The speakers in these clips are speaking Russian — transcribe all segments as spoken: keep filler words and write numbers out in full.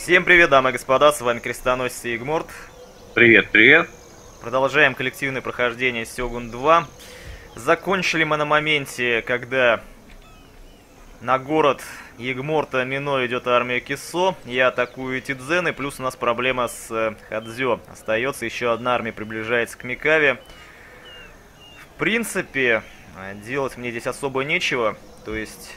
Всем привет, дамы и господа, с вами Крестоносец и Игморт. Привет, привет. Продолжаем коллективное прохождение Сёгун два. Закончили мы на моменте, когда на город Игморта миной идет армия Кисо. Я атакую Тидзены, плюс у нас проблема с э, Хадзё. Остается еще одна армия, приближается к Микаве. В принципе, делать мне здесь особо нечего. То есть...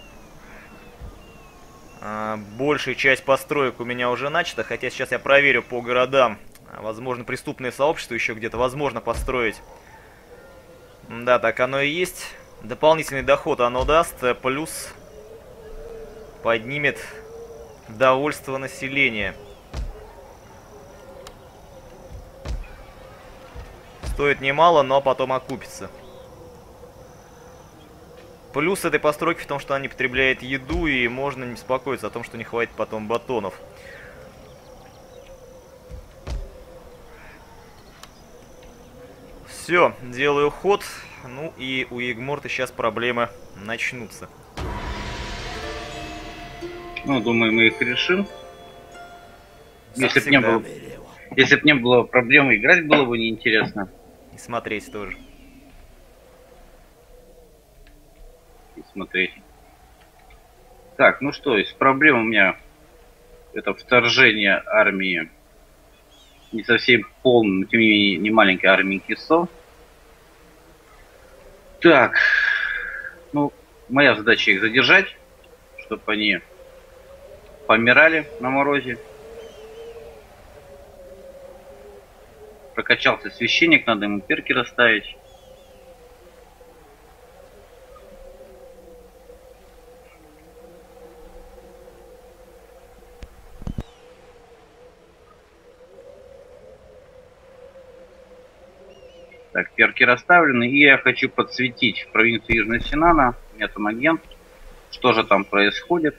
Большая часть построек у меня уже начата, хотя сейчас я проверю по городам. Возможно, преступное сообщество еще где-то возможно построить. Да, так оно и есть. Дополнительный доход оно даст, плюс поднимет довольство населения. Стоит немало, но потом окупится. Плюс этой постройки в том, что она не потребляет еду, и можно не беспокоиться о том, что не хватит потом батонов. Все, делаю ход. Ну и у Игморта сейчас проблемы начнутся. Ну, думаю, мы их решим. Как Если бы не было, если бы не было проблемы, играть было бы неинтересно. И смотреть тоже. И смотреть. Так, ну что, из проблем у меня это вторжение армии не совсем полной, но тем не менее не маленькой армии Кисо. Так, ну, моя задача их задержать, чтобы они помирали на морозе. Прокачался священник, надо ему перки расставить. Так, перки расставлены, и я хочу подсветить провинцию Южного Синана. У меня там агент. Что же там происходит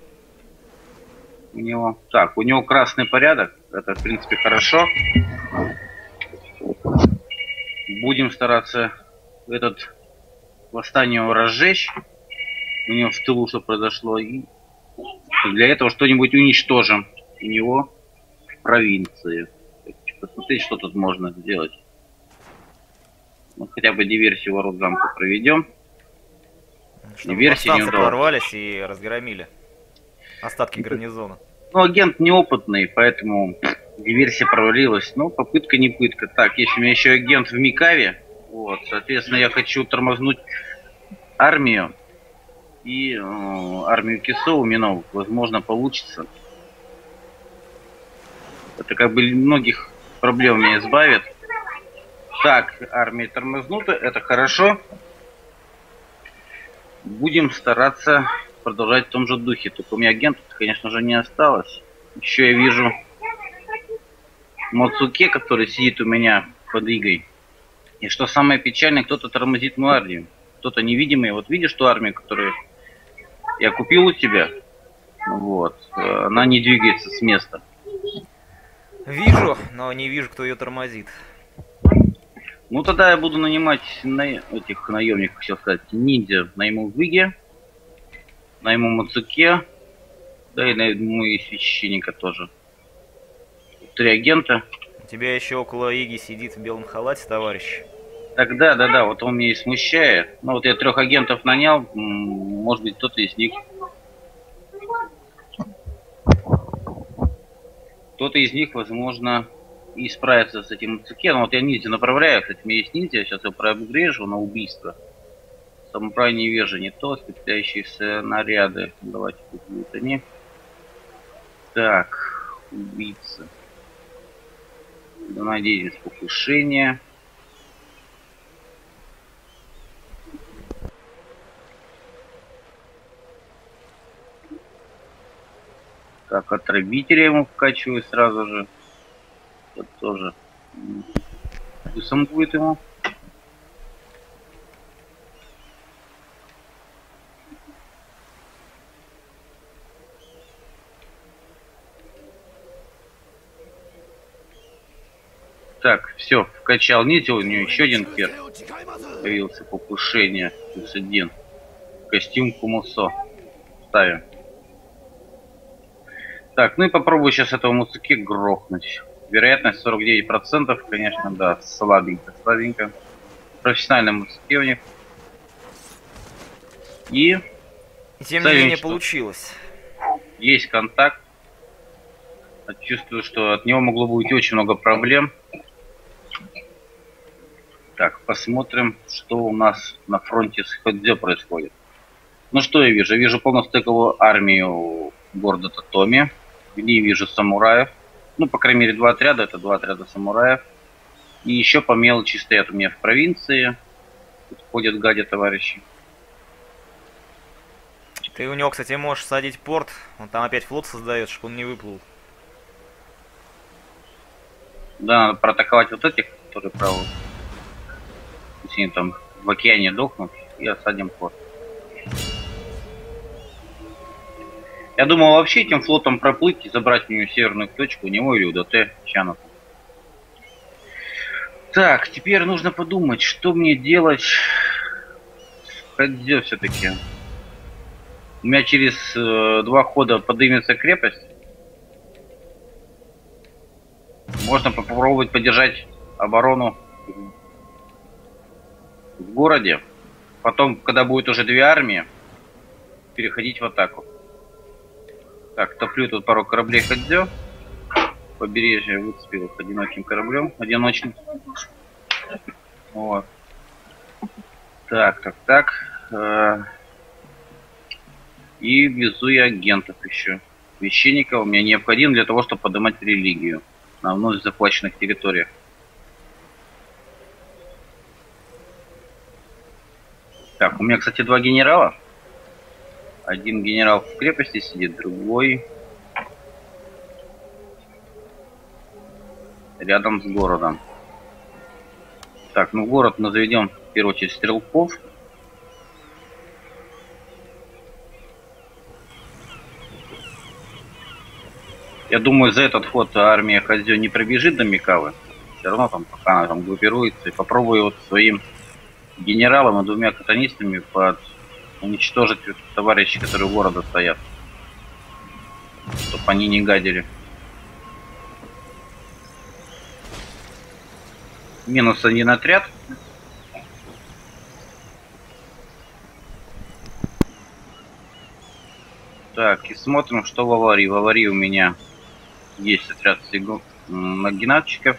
у него? Так, у него красный порядок. Это, в принципе, хорошо. Будем стараться этот восстание его разжечь. У него в тылу что произошло. И для этого что-нибудь уничтожим у него в провинции. Посмотреть, что тут можно сделать. Ну, хотя бы диверсию ворот замка проведем. Чтобы Диверсии не повстанцы удалось. прорвались и разгромили остатки гарнизона. Ну, агент неопытный, поэтому диверсия провалилась. Ну, попытка не пытка. Так, есть у меня еще агент в Микаве. Вот, соответственно, я хочу тормознуть армию. И э, армию Кисо у Минов, возможно, получится. Это как бы многих проблем меня избавит. Так, армия тормознута, это хорошо. Будем стараться продолжать в том же духе. Только у меня агентов, конечно же, не осталось. Еще я вижу Моцуке, который сидит у меня под игой. И что самое печальное, кто-то тормозит мою армию. Кто-то невидимый. Вот видишь ту армию, которую я купил у тебя? Вот. Она не двигается с места. Вижу, но не вижу, кто ее тормозит. Ну тогда я буду нанимать на... этих наемников, хотел сказать, ниндзя. Найму Выге, найму Мацуке, да и найму и священника тоже. Три агента. У тебя еще около Иги сидит в белом халате, товарищ. Так, да, да, да, вот он меня и смущает. Ну вот я трех агентов нанял, может быть кто-то из них... Кто-то из них, возможно, и справится с этим Мацуке. Но вот я ниндзя направляю, кстати, у меня есть ниндзя, сейчас я прообрежу на убийство. Самурай невежа не то, спецляющиеся наряды. Давайте тут будут они. Так, убийца. Надеюсь, покушение. Так, отравителя ему вкачиваю сразу же. Это тоже плюсом будет ему. Так, все, вкачал нить, у него еще один перк. Появился покушение. Плюс один. Костюм Кумусо. Ставим. Так, ну и попробую сейчас этого Муцуки грохнуть. Вероятность сорок девять процентов, конечно, да, слабенько, слабенько. Профессиональный Муцуки у них. И... И тем не менее получилось. Есть контакт. Чувствую, что от него могло быть очень много проблем. Так, посмотрим, что у нас на фронте с Ходзё происходит. Ну что я вижу? Я вижу полностыковую армию города Татоми. В ней вижу самураев. Ну, по крайней мере, два отряда. Это два отряда самураев. И еще по мелочи стоят у меня в провинции. Тут ходят, гадят товарищи. Ты у него, кстати, можешь садить порт. Он там опять флот создает, чтобы он не выплыл. Да, надо проатаковать вот этих, которые правы. Если они там в океане дохнут, и осадим порт. Я думал вообще этим флотом проплыть и забрать у него северную точку, у него или у ДТ Чана. Так, теперь нужно подумать, что мне делать с Ходзё все-таки. У меня через э, два хода поднимется крепость. Можно попробовать поддержать оборону в городе. Потом, когда будет уже две армии, переходить в атаку. Так, топлю тут пару кораблей Ходзё. Побережье выцепил их одиноким кораблем, одиночным. Вот. Так, так, так. И везу я агентов еще. Священников мне необходим для того, чтобы поднимать религию на вновь захваченных территориях. Так, у меня, кстати, два генерала. Один генерал в крепости сидит, другой рядом с городом. Так, ну город мы заведем в первую очередь стрелков. Я думаю, за этот ход армия Ходзё не пробежит до Микавы. Все равно там пока она там группируется. И попробую вот своим генералом и двумя катанистами под уничтожить товарищей, которые у города стоят. Чтобы они не гадили. Минус один отряд. Так, и смотрим, что в аварии. В аварии у меня есть отряд нагинатчиков.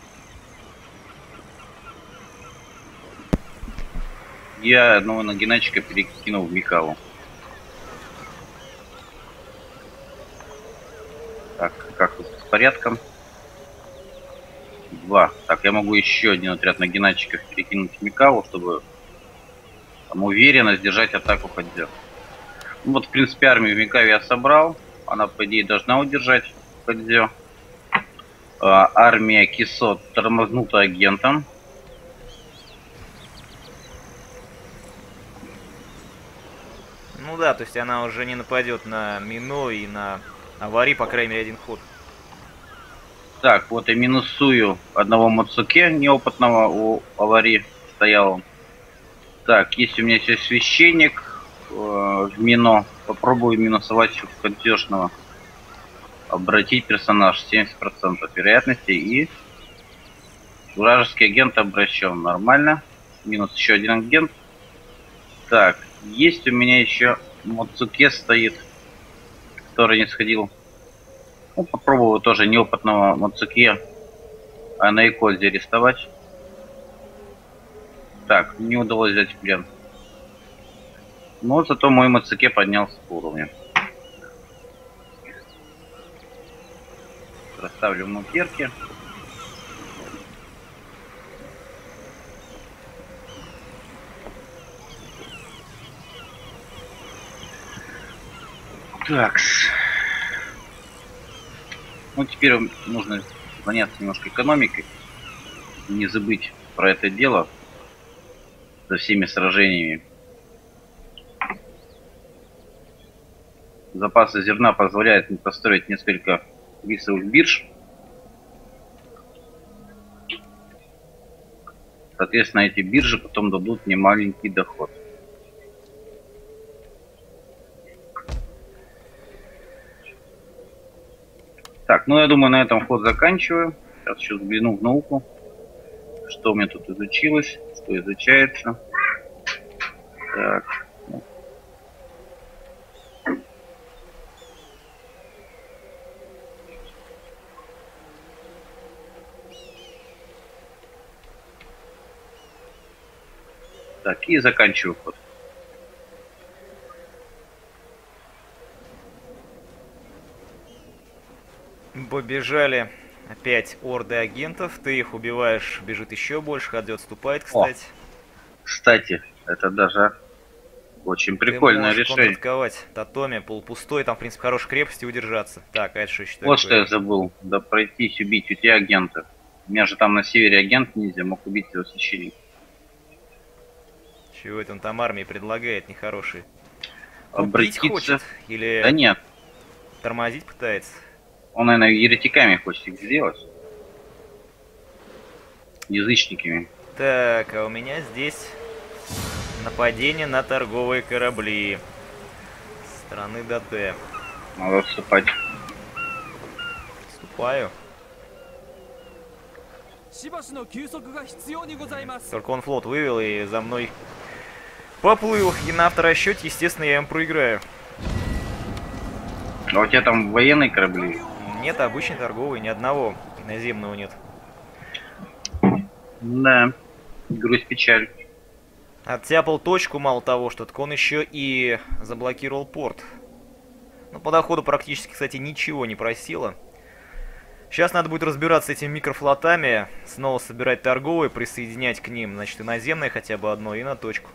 Я одного нагинатчика перекинул в Микаву. Так, как тут с порядком? Два. Так, я могу еще один отряд нагинатчиков перекинуть в Микаву, чтобы там уверенно сдержать атаку Ходзё. Ну, вот, в принципе, армию в Микаве я собрал. Она, по идее, должна удержать Ходзё. А, армия Кисо тормознута агентом. Ну да, то есть она уже не нападет на Мино и на Авари, по крайней мере, один ход. Так, вот я минусую одного Мацуке неопытного, у Авари стоял. Так, есть у меня здесь священник э, в Мино. Попробую минусовать Ходзёшного. Обратить персонаж семьдесят процентов вероятности, и вражеский агент обращен. Нормально. Минус еще один агент. Так, есть у меня еще Мацуке стоит, который не сходил. Ну, попробую тоже неопытного Мацуке а на Икозе арестовать. Так, не удалось взять в плен. Но зато мой Мацуке поднялся по уровню. Расставлю мундирки. Такс. Ну, теперь нужно заняться немножко экономикой. Не забыть про это дело за всеми сражениями. Запасы зерна позволяют мне построить несколько рисовых бирж. Соответственно, эти биржи потом дадут мне маленький доход. Так, ну я думаю, на этом ход заканчиваю. Сейчас еще взгляну в науку, что у меня тут изучилось, что изучается. Так. Так, и заканчиваю ход. Побежали опять орды агентов. Ты их убиваешь, бежит еще больше, Хадзе отступает, кстати. О, кстати, это даже очень прикольное Ты можешь решение. контратаковать Татоми полупустой, там, в принципе, хорошей крепости удержаться. Так, а это что считаю? Вот что я забыл. Да пройтись, убить у тебя агента. У меня же там на севере агент ниндзя, мог убить его священник. Чего это он там армии предлагает, нехороший? Обратиться... Убить хочет? Или Да нет. тормозить пытается? Он, наверное, еретиками хочет их сделать. Язычниками. Так, а у меня здесь нападение на торговые корабли страны Дате. Надо вступать. Вступаю. Только он флот вывел и за мной поплыл. И на авторасчете, естественно, я им проиграю. А у тебя там военные корабли? Нет, обычный торговый, ни одного наземного нет. Да, грусть печаль. Оттяпал точку, мало того, что так он еще и заблокировал порт. Ну, по доходу практически, кстати, ничего не просило. Сейчас надо будет разбираться с этими микрофлотами, снова собирать торговые, присоединять к ним, значит, и наземное хотя бы одно, и на точку.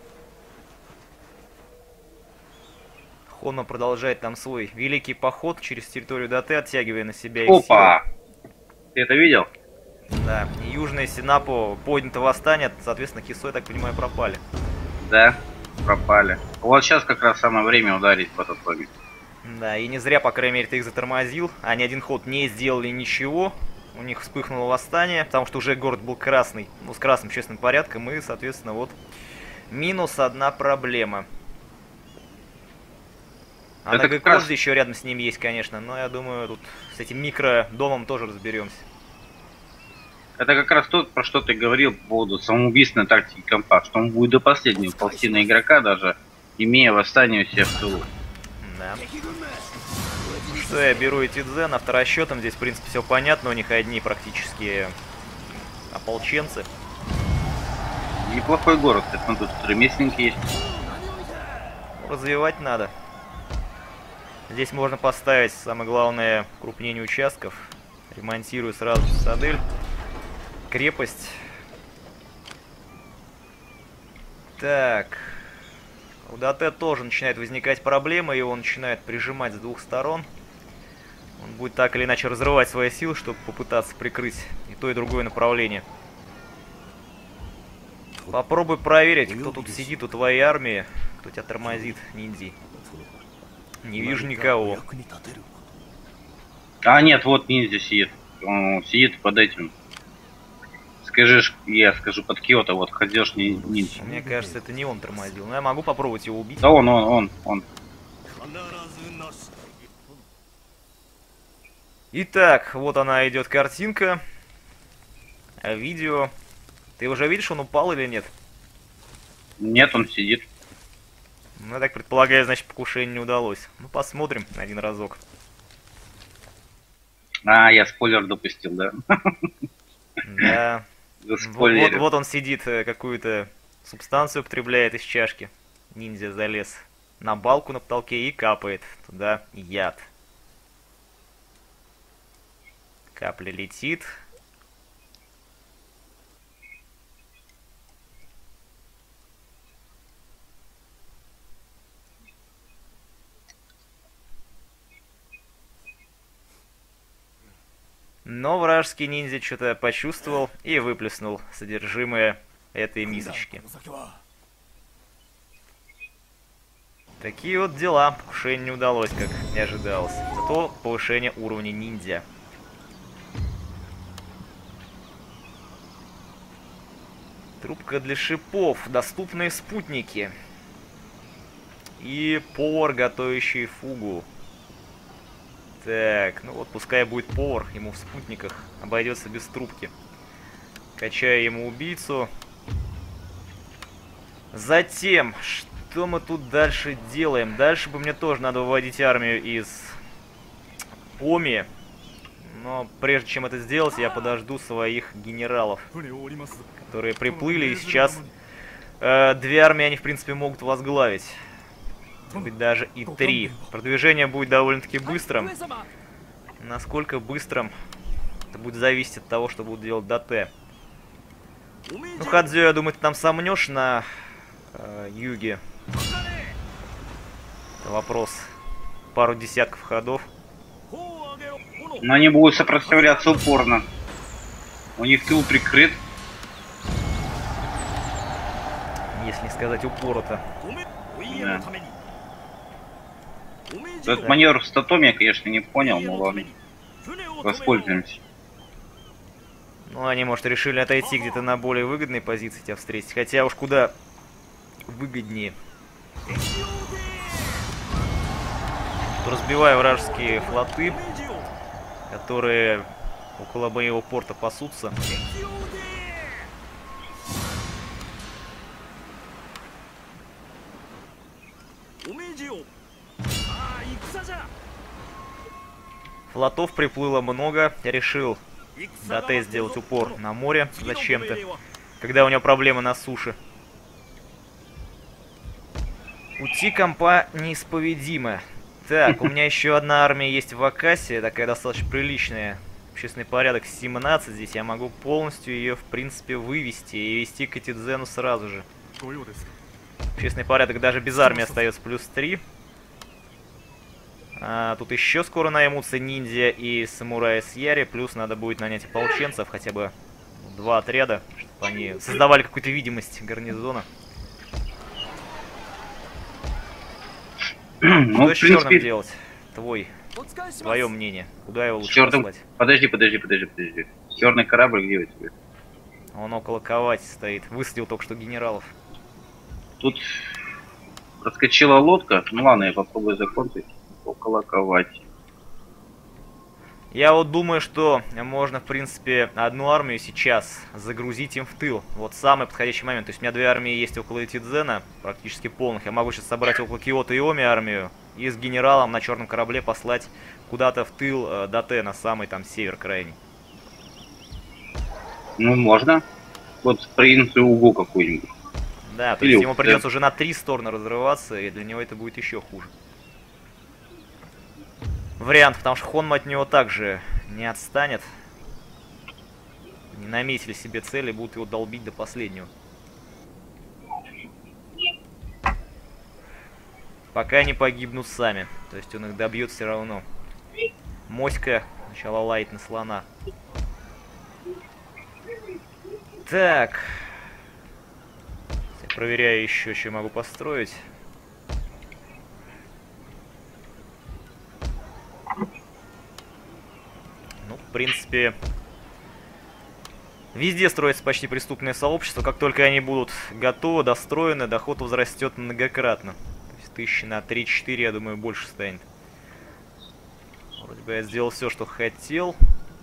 Хонма продолжает там свой великий поход через территорию Дате, оттягивая на себя их Опа! силы. Ты это видел? Да, и южное Синапо поднято восстание, соответственно, Хисо, я так понимаю, пропали. Да, пропали. Вот сейчас как раз самое время ударить по этот логику. Да, и не зря, по крайней мере, ты их затормозил. Они один ход не сделали ничего. У них вспыхнуло восстание, потому что уже город был красный. Ну, с красным честным порядком. И, соответственно, вот минус одна проблема. А на Гекозе раз... еще рядом с ним есть, конечно. Но я думаю, тут с этим микродомом тоже разберемся. Это как раз то, про что ты говорил по поводу самоубийственной тактики компа. Что он будет до последнего ползти на игрока, даже имея восстание у себя в тылу. Да. Что, я беру эти дзен, авторасчетом здесь, в принципе, все понятно, у них одни практически ополченцы. Неплохой город, так он тут ремесленники есть. Развивать надо. Здесь можно поставить, самое главное, крупнение участков. Ремонтирую сразу цитадель. Крепость. Так... У Дате тоже начинает возникать проблема, его начинает прижимать с двух сторон. Он будет так или иначе разрывать свои силы, чтобы попытаться прикрыть и то, и другое направление. Попробуй проверить, кто тут сидит у твоей армии, кто тебя тормозит, ниндзи. Не вижу никого. А, нет, вот ниндзя сидит. Он сидит под этим. Скажешь, я скажу под Киото, вот ходишь не ниндзя. Мне кажется, это не он тормозил, но я могу попробовать его убить. Да он, он, он, он. Итак, вот она идет картинка. А видео. Ты уже видишь, он упал или нет? Нет, он сидит. Ну, я так предполагаю, значит, покушение не удалось. Ну, посмотрим один разок. А, я спойлер допустил, да? Да. Вот, вот он сидит, какую-то субстанцию употребляет из чашки. Ниндзя залез на балку на потолке и капает туда яд. Капля летит. Но вражеский ниндзя что-то почувствовал и выплеснул содержимое этой мисочки. Такие вот дела. Покушение не удалось, как и ожидалось. Зато повышение уровня ниндзя. Трубка для шипов. Доступные спутники. И повар, готовящий фугу. Так, ну вот пускай будет повар, ему в спутниках обойдется без трубки. Качаю ему убийцу. Затем, что мы тут дальше делаем? Дальше бы мне тоже надо выводить армию из Оми. Но прежде чем это сделать, я подожду своих генералов, которые приплыли, и сейчас э, две армии они, в принципе, могут возглавить. Может быть, даже и три. Продвижение будет довольно-таки быстрым. Насколько быстрым, это будет зависеть от того, что будут делать ДТ. Ну, Хадзё, я думаю, ты там сомнешь на э, юге. Это вопрос. Пару десятков ходов. Но они будут сопротивляться упорно. У них тыл прикрыт. Если не сказать упорото. Да. Этот маневр с Татоми я, конечно, не понял, но ладно. Воспользуемся. Ну, они, может, решили отойти где-то на более выгодной позиции тебя встретить. Хотя уж куда выгоднее. Разбиваю вражеские флоты, которые около боевого порта пасутся. Флотов приплыло много. Я решил ДТ сделать упор на море зачем-то, когда у него проблемы на суше. Ути компа неисповедима. Так, у меня еще одна армия есть в Акасе, такая достаточно приличная. Общественный порядок семнадцать, здесь я могу полностью ее, в принципе, вывести и вести к Этидзену сразу же. Общественный порядок даже без армии остается плюс три. А, тут еще скоро наймутся ниндзя и самураи с Яри, плюс надо будет нанять ополченцев, хотя бы два отряда, чтобы они создавали какую-то видимость гарнизона. Ну, что с черным делать? Твой, твое мнение. Куда его лучше черным... послать? Подожди, подожди, подожди, подожди. Черный корабль где у тебя? Он около Кавати стоит. Высадил только что генералов. Тут проскочила лодка. Ну ладно, я попробую закончить. Около Кавати. Я вот думаю, что можно, в принципе, одну армию сейчас загрузить им в тыл. Вот самый подходящий момент. То есть у меня две армии есть около Этидзена, практически полных. Я могу сейчас собрать около Киото и Оми армию и с генералом на черном корабле послать куда-то в тыл э, ДТ, на самый там север крайний. Ну, можно. Вот в провинцию Угу какую-нибудь. Да, то Или есть ему да. придется уже на три стороны разрываться, и для него это будет еще хуже. Вариант, потому что Хонма от него также не отстанет. Не наметили себе цели, будут его долбить до последнего. Пока не погибнут сами. То есть он их добьет все равно. Моська сначала лает на слона. Так. Я проверяю еще, что я могу построить. Ну, в принципе, везде строится почти преступное сообщество. Как только они будут готовы, достроены, доход возрастет многократно. То есть тысячи на три-четыре, я думаю, больше станет. Вроде бы я сделал все, что хотел.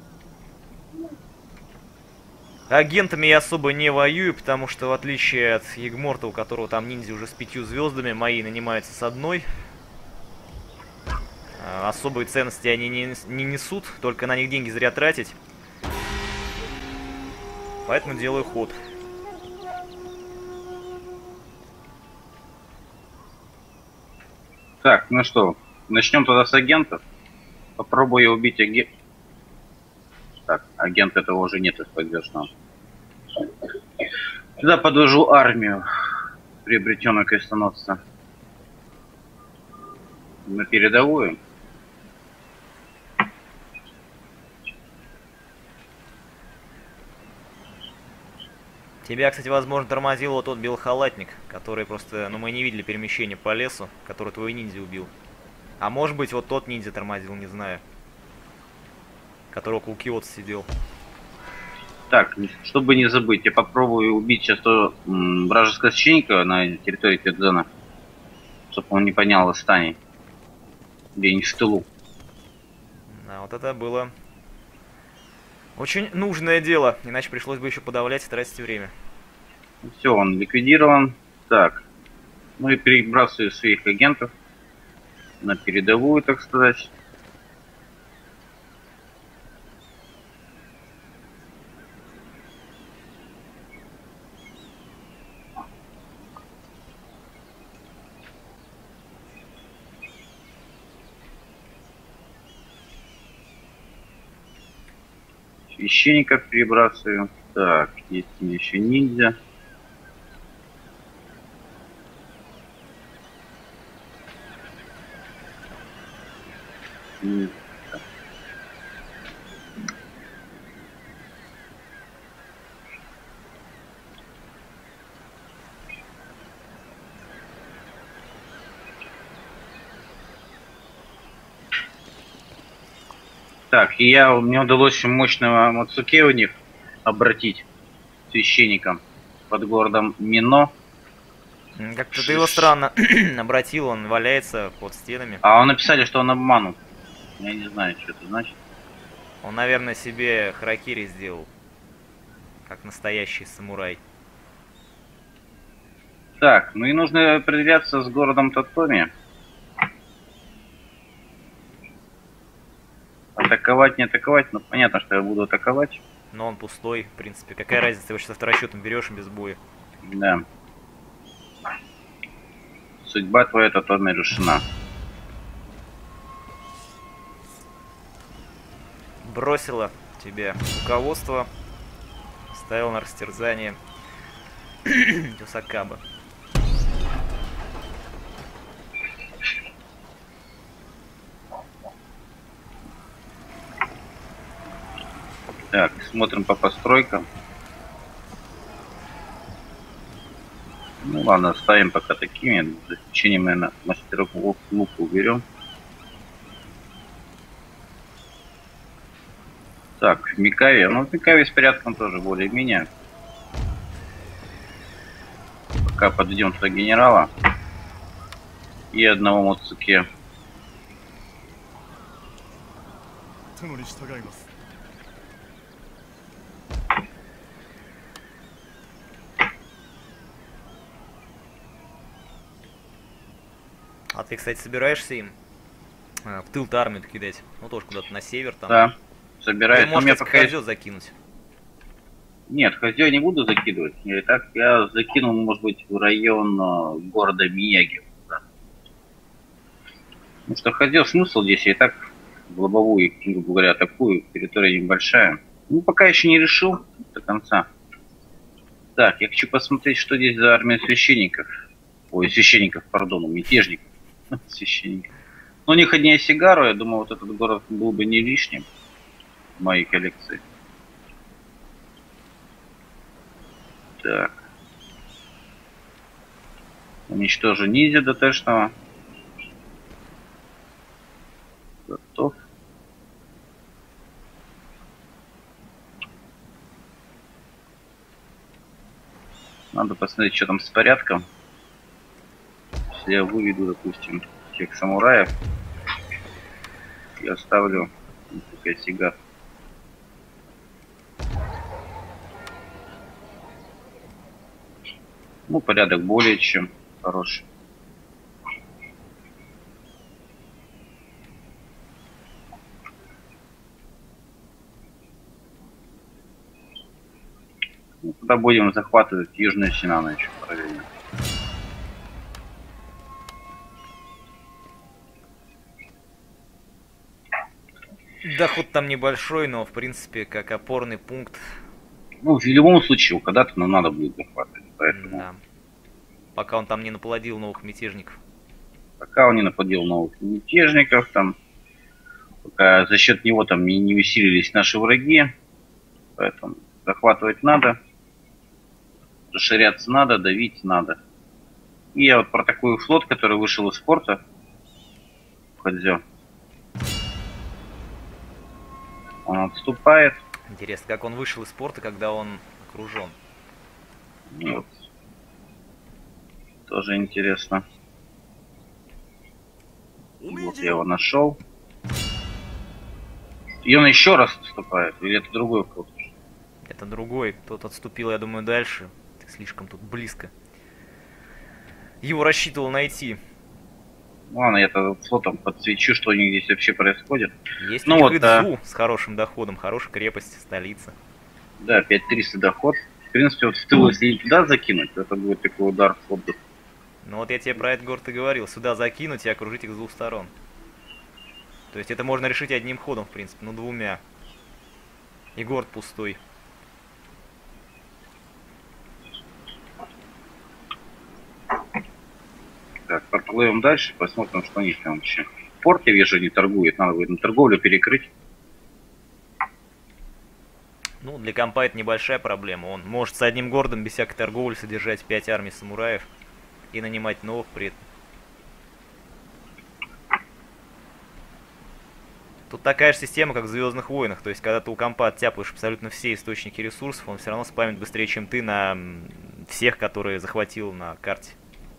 Агентами я особо не воюю, потому что в отличие от Ягморта, у которого там ниндзя уже с пятью звездами, мои нанимаются с одной. Особые ценности они не, не несут, только на них деньги зря тратить. Поэтому делаю ход. Так, ну что, начнем тогда с агентов. Попробую убить агент. Так, агент этого уже нет, их подвешенного. Сюда подвожу армию, приобретенную крестоносца. На передовую. Тебя, кстати, возможно, тормозил вот тот белохалатник, который просто, ну, мы не видели перемещения по лесу, который твой ниндзя убил. А может быть, вот тот ниндзя тормозил, не знаю. Который около Киота сидел. Так, чтобы не забыть, я попробую убить сейчас то м, вражеского священника на территории Этидзена, чтобы он не поднял восстание. Где-нибудь в тылу. А вот это было очень нужное дело, иначе пришлось бы еще подавлять и тратить время. Все, он ликвидирован. Так, ну и перебрасываю своих агентов на передовую, так сказать. Священников перебрасываю. Так, есть у меня еще ниндзя. Ниндзя. Так, и я, мне удалось мощного Мацуке у них обратить священником под городом Мино. Как-то ты его странно обратил, он валяется под стенами. А он написали, что он обманут. Я не знаю, что это значит. Он, наверное, себе харакири сделал. Как настоящий самурай. Так, ну и нужно определяться с городом Тотоми. Атаковать, не атаковать, ну понятно, что я буду атаковать. Но он пустой, в принципе. Какая разница, его сейчас авторасчетом берешь без боя. Да. Судьба твоя Тотоми решена. Бросила тебе руководство. Ставил на растерзание Юсакаба. Так, смотрим по постройкам. Ну ладно, ставим пока такими. За исключением, наверное, мастеров лука уберем. Так, в Микаве. Ну, в Микаве с порядком тоже более-менее. Пока подведем туда генерала. И одного Мацуке. А ты, кстати, собираешься им а, в тыл-то армию кидать? Ну, тоже куда-то на север там. Да, собираюсь. Ты, может, меня пока пока... Хозё закинуть. Нет, Хозё я не буду закидывать. Или так я закинул, может быть, в район э, города Мияги. Да. Потому что Хозё смысл здесь, я и так в лобовую, грубо говоря, атакую. Территория небольшая. Ну, пока еще не решил до конца. Так, я хочу посмотреть, что здесь за армия священников. Ой, священников, пардон, мятежников. Священников. Но у них одни Осигару, я думаю, вот этот город был бы не лишним в моей коллекции. Так. Уничтожу ниндзя ДТшного. Готов. Надо посмотреть, что там с порядком. Если я выведу, допустим, всех самураев и оставлю такой сигар. Ну, порядок более чем хороший. Ну, тогда будем захватывать Южную Синану еще параллельно. Доход там небольшой, но, в принципе, как опорный пункт. Ну, в любом случае, когда-то нам надо будет захватывать. Поэтому... Да. Пока он там не наплодил новых мятежников. Пока он не наплодил новых мятежников, там, пока за счет него там не, не усилились наши враги. Поэтому захватывать надо. Расширяться надо, давить надо. И я вот про такой флот, который вышел из порта. Хозё. Он отступает. Интересно, как он вышел из порта, когда он окружен. Вот. Тоже интересно. Вот я его нашел. И он еще раз отступает, или это другой флот? Это другой. Тот отступил, я думаю, дальше. Слишком тут близко. Его рассчитывал найти. Ладно, я тогда флотом подсвечу, что у них здесь вообще происходит. Есть ну у них вот, Идзу а... с хорошим доходом, хорошая крепость, столица. Да, пять тысяч триста доход. В принципе, вот в тылу, если и туда закинуть, то это будет такой удар в флот. Ну вот я тебе про этот город и говорил. Сюда закинуть и окружить их с двух сторон. То есть это можно решить одним ходом, в принципе, ну двумя. И город пустой. Так, проплывем дальше, посмотрим, что у них там вообще. Порт, я вижу, не торгует, надо будет на торговлю перекрыть. Ну, для компа это небольшая проблема. Он может с одним городом без всякой торговли содержать пять армий самураев и нанимать новых при этом. Тут такая же система, как в Звездных войнах. То есть, когда ты у компа оттяпаешь абсолютно все источники ресурсов, он все равно спамит быстрее, чем ты на всех, которые захватил на карте.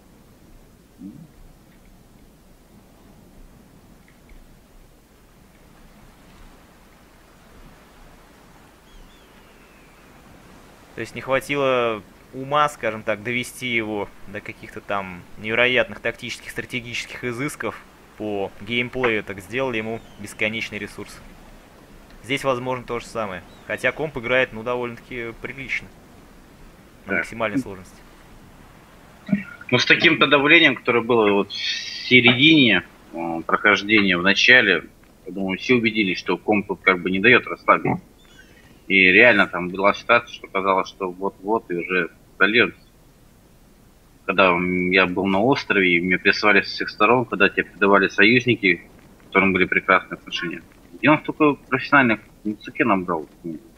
То есть не хватило ума, скажем так, довести его до каких-то там невероятных тактических, стратегических изысков по геймплею, так сделали ему бесконечный ресурс. Здесь возможно то же самое. Хотя комп играет, ну, довольно-таки прилично. На да. максимальной сложности. Ну, с таким подавлением, которое было вот в середине э, прохождения, в начале, я думаю, все убедились, что комп тут как бы не дает расслабиться. И реально там была ситуация, что казалось, что вот-вот и уже прольется. Когда я был на острове, и мне прислали с всех сторон, когда тебе придавали союзники, с которым были прекрасные отношения. И он столько профессиональных муцуке набрал.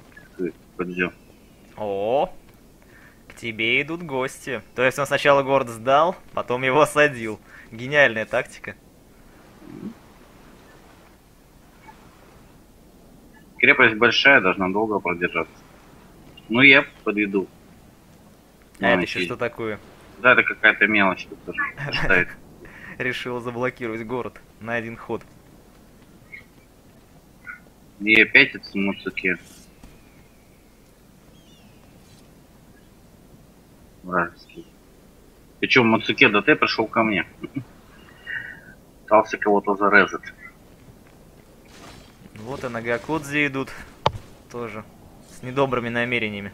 О, к тебе идут гости. То есть он сначала город сдал, потом его осадил. Гениальная тактика. Крепость большая, должна долго продержаться. Ну, я подведу. А это еще что такое? Да, это какая-то мелочь тут тоже. Решил заблокировать город на один ход. И опять это муцуке. Вражеский. Причем Мацуке ДТ пришел ко мне. Пытался кого-то зарезать. Вот и Нагакудзи идут. Тоже с недобрыми намерениями.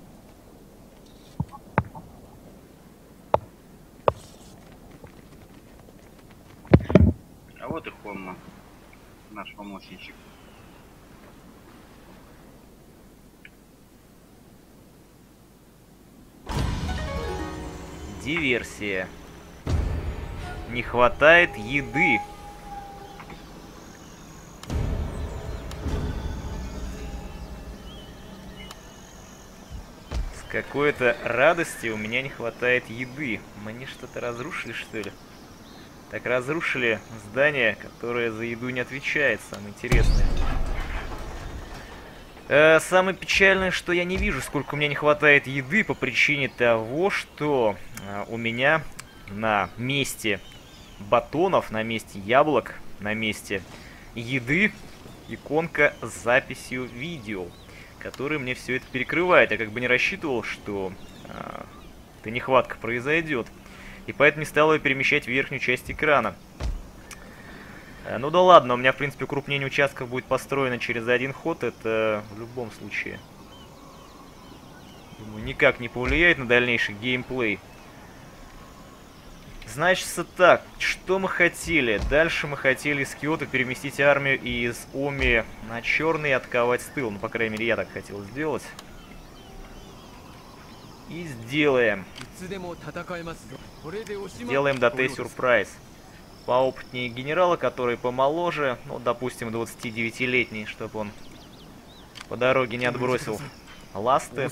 А вот и Хонма, наш помощничек. Диверсия. Не хватает еды. С какой-то радости у меня не хватает еды. Мне что-то разрушили, что ли? Так разрушили здание, которое за еду не отвечает. Самое интересное. Э, самое печальное, что я не вижу, сколько у меня не хватает еды по причине того, что э, у меня на месте батонов, на месте яблок, на месте еды иконка с записью видео, которая мне все это перекрывает. Я как бы не рассчитывал, что э, эта нехватка произойдет. И поэтому не стал ее перемещать в верхнюю часть экрана. Ну да ладно, у меня в принципе укрупнение участков будет построено через один ход, это в любом случае, думаю, никак не повлияет на дальнейший геймплей. Значит так, что мы хотели? Дальше мы хотели из Киото переместить армию из Оми на черный и отковать с тыла, ну по крайней мере я так хотел сделать. И сделаем. Сделаем дате сюрприз. Поопытнее генерала, который помоложе, ну, допустим, двадцатидевятилетний, чтобы он по дороге не отбросил ласты.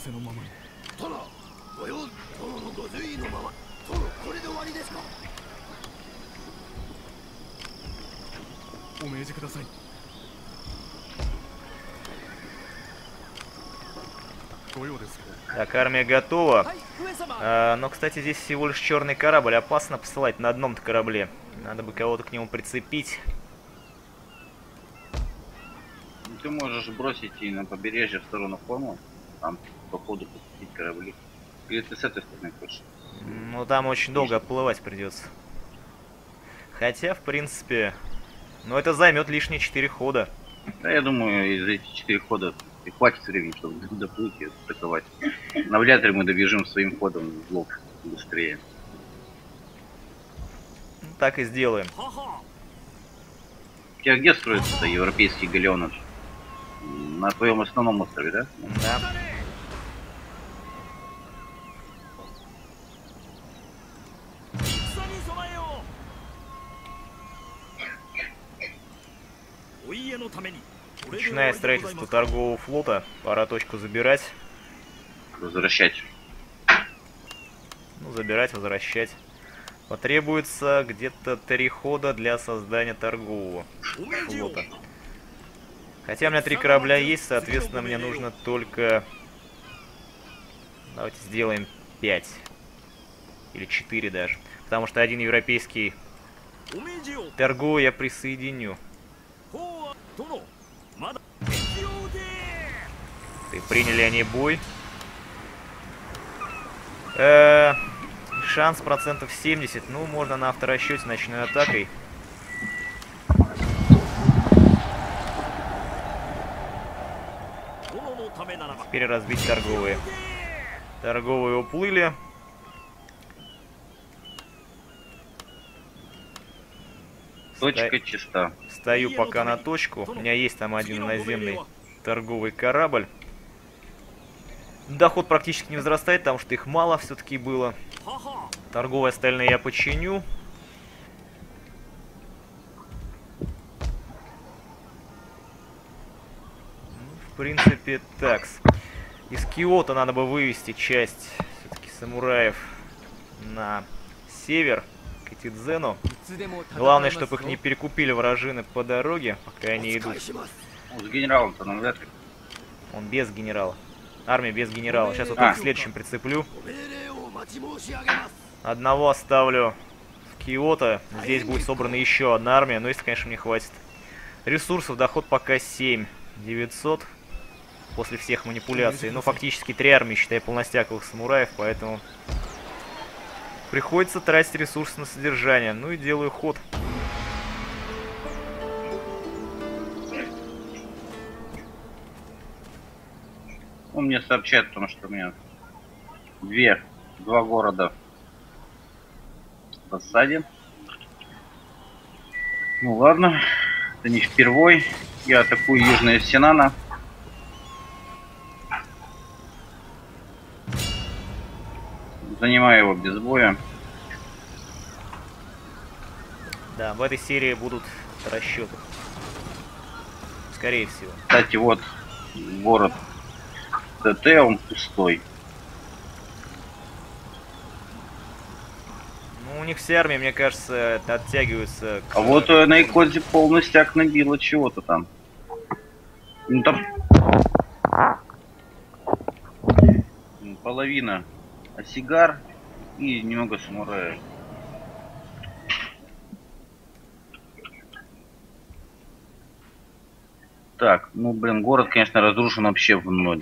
Так, армия готова. А, но, кстати, здесь всего лишь черный корабль. Опасно посылать на одном-то корабле. Надо бы кого-то к нему прицепить. ты можешь бросить и на побережье в сторону Хома, там по ходу посетить корабли. Или ты с этой стороны хочешь? Ну там очень долго отплывать придется. Хотя, в принципе, ну это займет лишние четыре хода. Да, я думаю, из этих четырех ходов и хватит времени, чтобы доплыть и атаковать. Навряд ли мы добежим своим ходом в блок быстрее. Ну, так и сделаем. У тебя где строится европейский галеон? На твоем основном острове, да? Да. Начиная строительство торгового флота, пора точку забирать. Возвращать. Ну, забирать, возвращать. Потребуется где-то три хода для создания торгового флота. Хотя у меня три корабля есть, соответственно, мне нужно только... Давайте сделаем пять. Или четыре даже. Потому что один европейский торговый я присоединю. Ты приняли они бой. Э -э шанс процентов семьдесят. Ну, можно на авторасчете ночной атакой. Теперь разбить торговые. Торговые уплыли. Точка чиста. Стою пока на точку. У меня есть там один наземный торговый корабль. Доход практически не возрастает, потому что их мало все-таки было. Торговые остальные я починю. В принципе, так. Из Киото надо бы вывести часть все-таки самураев на север, к Итидзену. Главное, чтобы их не перекупили вражины по дороге, пока они идут. С генералом-то нам вряд ли. Он без генерала. Армия без генерала. Сейчас вот а. их следующим прицеплю. Одного оставлю в Киото. Здесь будет собрана еще одна армия, но если, конечно, мне хватит. Ресурсов, доход пока семь девятьсот. После всех манипуляций. Ну, фактически три армии, считай, полностяковых самураев, поэтому приходится тратить ресурсы на содержание. Ну и делаю ход. Он мне сообщает о том, что у меня две, два города в осаде. Ну ладно, это не впервой. Я атакую Южная Синана. Занимаю его без боя. Да, в этой серии будут расчеты. Скорее всего. Кстати, вот город ТТ, он пустой. Ну, у них вся армия, мне кажется, оттягивается к... А вот э, на Икозе полный стяг набило чего-то там. Ну там... Половина осигар и немного самураев. Так, ну блин, город, конечно, разрушен вообще в ноль.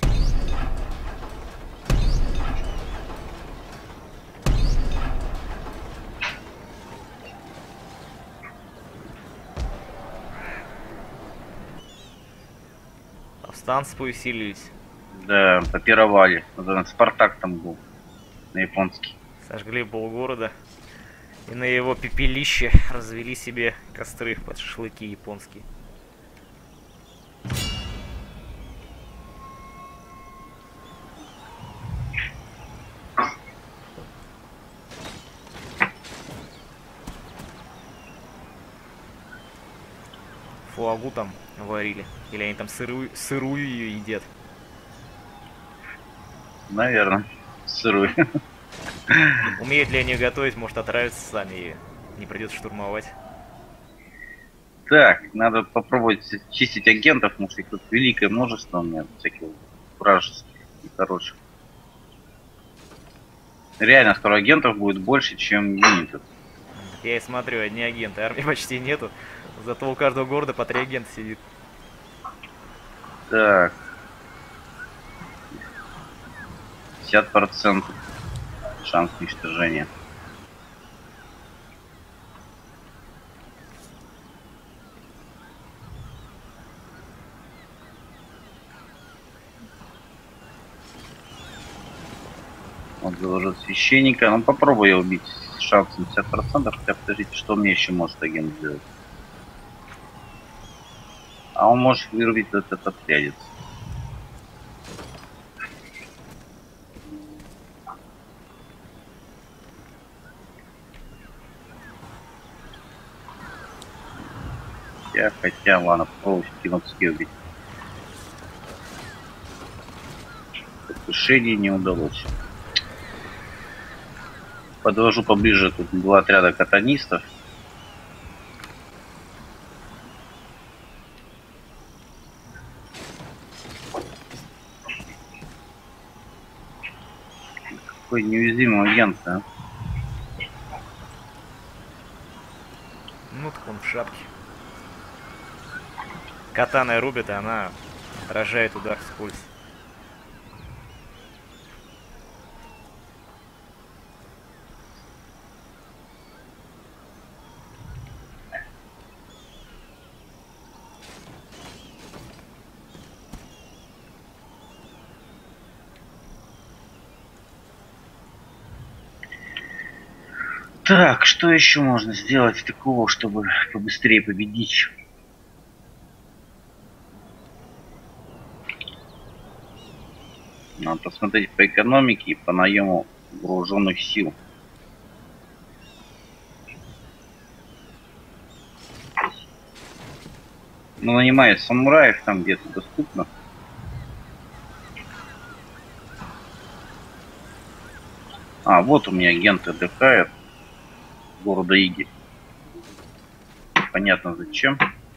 Повстанцы поусилились. Да, попировали. Спартак там был. На японский. Сожгли полгорода. И на его пепелище развели себе костры под шашлыки японские. Фуагу там варили. Или они там сырую, сырую ее едят. Наверное, сырую. Умеют ли они готовить, может отравиться сами и не придется штурмовать. Так, надо попробовать чистить агентов, может их тут великое множество у меня всяких вражеских и хороших. Реально, скоро агентов будет больше, чем юнитов. Я и смотрю, одни агенты, армии почти нету. Зато у каждого города по три агента сидит. Так. пятьдесят процентов шанс уничтожения. Вот заложил священника. Ну попробую я убить с шансом пятьдесят процентов. Хотя подождите, что мне еще может агент сделать? А он может вырубить этот отрядец. Хотя, хотя, ладно, попробую Тимовский убить. Покушение не удалось. Подвожу поближе, тут два отряда катанистов. Какой неуязвимый агент, а? Ну так он в шапке. Катаной рубит, и она отражает удар вскользь. Так, что еще можно сделать такого, чтобы побыстрее победить? Надо посмотреть по экономике и по наему вооруженных сил. Ну, нанимает самураев там где-то доступно. А, вот у меня агент отдыхает. Города Иги. Понятно зачем.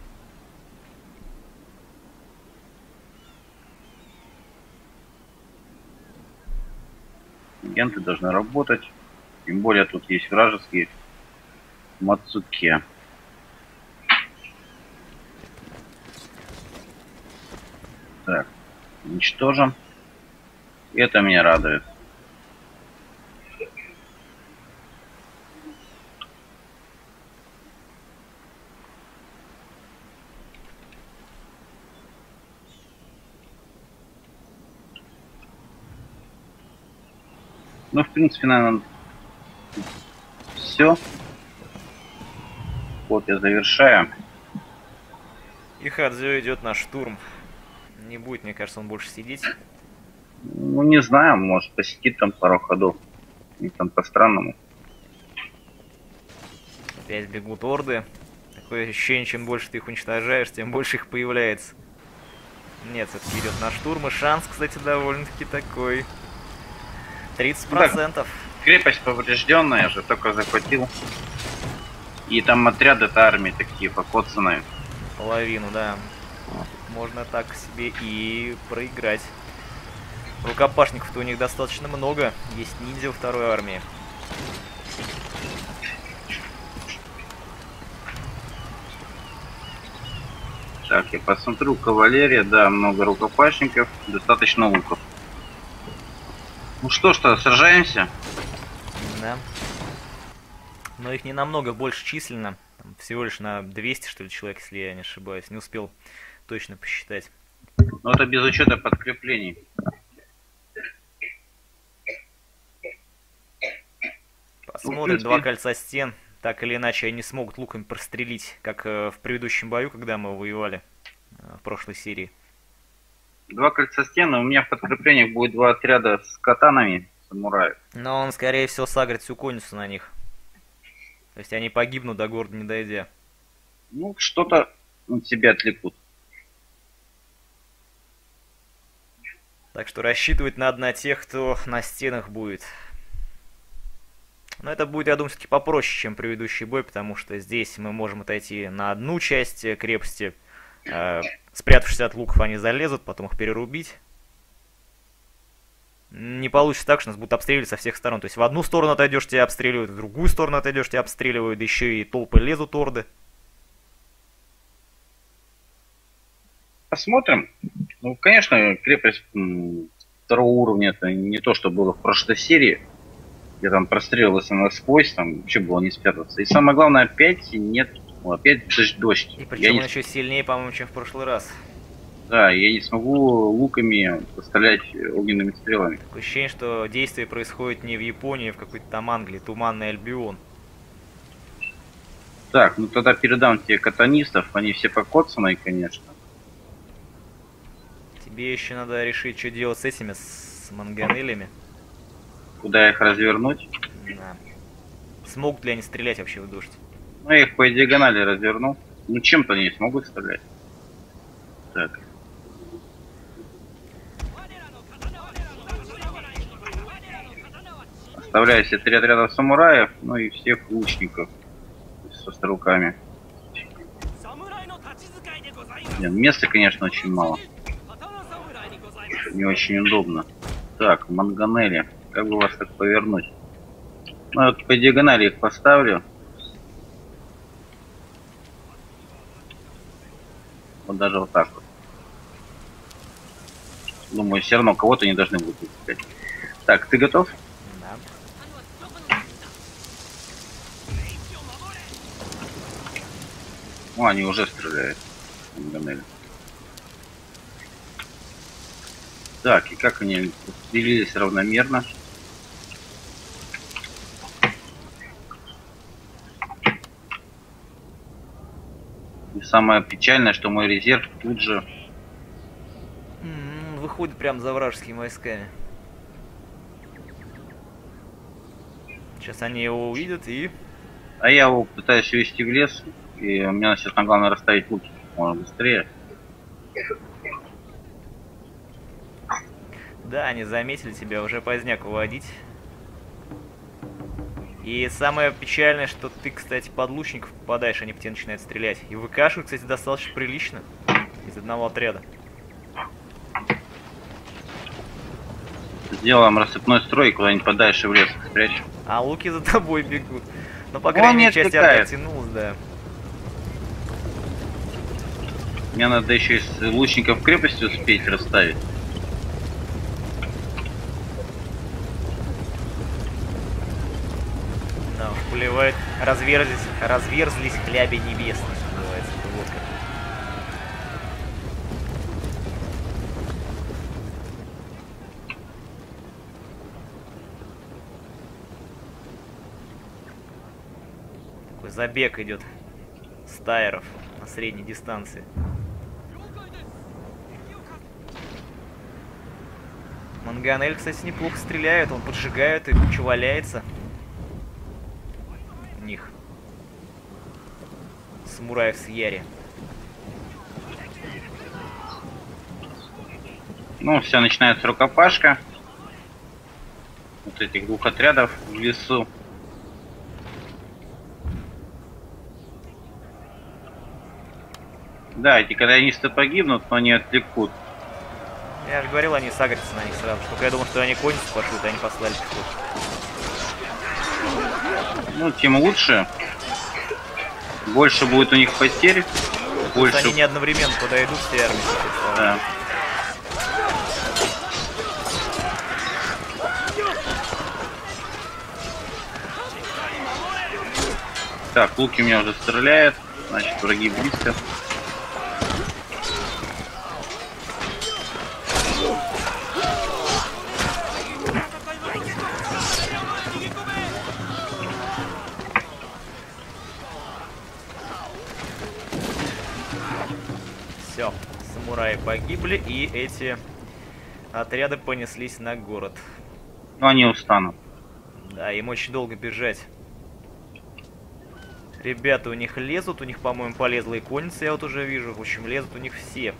Агенты должны работать. Тем более тут есть вражеские Мацуке. Так, уничтожим. Это меня радует. Ну, в принципе, наверное, все. Вот я завершаю. И Хадзё идет на штурм. Не будет, мне кажется, он больше сидеть. Ну, не знаю, может посетить там пару ходов. И там по-странному. Опять бегут орды. Такое ощущение, чем больше ты их уничтожаешь, тем больше их появляется. Нет, все-таки идет на штурм. И шанс, кстати, довольно-таки такой. тридцать процентов. Да, крепость поврежденная, я же только захватил. И там отряды-то армии такие покоцанные. Половину, да. Можно так себе и проиграть. Рукопашников-то у них достаточно много. Есть ниндзя во второй армии. Так, я посмотрю, кавалерия, да, много рукопашников, достаточно луков. Ну что что, сражаемся? Да. Но их не намного больше численно. Там всего лишь на двести, что ли, человек, если я не ошибаюсь. Не успел точно посчитать. Но это без учета подкреплений. Посмотрим, Ну, в принципе... два кольца стен. Так или иначе, они смогут луками прострелить, как э, в предыдущем бою, когда мы воевали э, в прошлой серии. Два кольца стены, у меня в подкреплениях будет два отряда с катанами самураев. Но он, скорее всего, сагрит всю конницу на них. То есть они погибнут, до города не дойдя. Ну, что-то от себя отвлекут. Так что рассчитывать надо на тех, кто на стенах будет. Но это будет, я думаю, все-таки попроще, чем предыдущий бой, потому что здесь мы можем отойти на одну часть крепости. Э, спрятавшись от луков, они залезут, потом их перерубить. Не получится так, что нас будут обстреливать со всех сторон. То есть в одну сторону отойдешь, тебя обстреливают, в другую сторону отойдешь, тебя обстреливают, да еще и толпы лезут орды. Посмотрим. Ну, конечно, крепость м, второго уровня это не то, что было в прошлой серии. Я там простреливался насквозь, там вообще было не спрятаться. И самое главное, опять нет, ну, опять дождь, дождь. И Я причем не, он еще сильнее, по-моему, чем в прошлый раз. да, я не смогу луками пострелять огненными стрелами. Такое ощущение, что действие происходит не в Японии, а в какой-то там Англии, Туманный Альбион. Так, ну тогда передам тебе катанистов, они все покоцанные, конечно. Тебе еще надо решить, что делать с этими, с манганелями. Куда их развернуть? Да. Смогут ли они стрелять вообще в дождь? Ну, я их по диагонали разверну. Ну, чем-то они смогут стрелять. Так. Оставляю себе три отряда самураев, ну и всех лучников со стрелками. Нет, места, конечно, очень мало. Не очень удобно. Так, манганели. Как бы вас так повернуть? Ну, вот по диагонали их поставлю. Вот даже вот так вот. Думаю, все равно кого-то не должны будут искать. Так, ты готов? Да. Ну, они уже стреляют. Манганели. Так, и как они делились равномерно? И самое печальное, что мой резерв тут же... М, Выходит прям за вражескими войсками. Сейчас они его увидят и... А я его пытаюсь увести в лес, и мне сейчас на главное расставить луки как можно быстрее. Да, они заметили тебя, уже поздняк уводить. И самое печальное, что ты, кстати, под лучников попадаешь, они по тебе начинают стрелять. И выкашивают, кстати, достаточно прилично из одного отряда. Сделаем рассыпной строй и куда-нибудь подальше в лес спрячь. А луки за тобой бегут. Ну, по Ну, крайней он мере, не часть отвлекает. армии оттянулась, да. Мне надо еще из лучников в крепости успеть расставить. Да уж, поливают. Разверзлись, разверзлись хляби небесные, называется. Вот как. Такой забег идет стайеров на средней дистанции. Манганель, кстати, неплохо стреляет, он поджигает и куча валяется. У них. Самураев с Яри. Ну, все, начинается рукопашка. Вот этих двух отрядов в лесу. Да, эти катанисты погибнут, но не отвлекут. Я же говорил, они сагрятся на них сразу. Только я думал, что они конницы пошлют, а они послали пехоту. Ну, тем лучше. Больше будет у них потерь. Больше... Они не одновременно подойдут все армии. Да. Так, луки у меня уже стреляют. Значит, враги близко. Все, самураи погибли, и эти отряды понеслись на город. Но они устанут. Да, им очень долго бежать. Ребята у них лезут, у них, по-моему, полезла и конница, я вот уже вижу. В общем, лезут у них все.